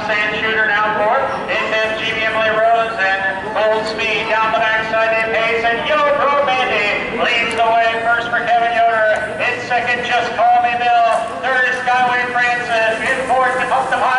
sand shooter now fourth. It's GB Emily Rose and Old Speed down the backside in pace, and Yobro Mandy leads the way first for Kevin Yoder. In second, Just Call Me Bill. Third is Skyway Francis. In fourth, up the high.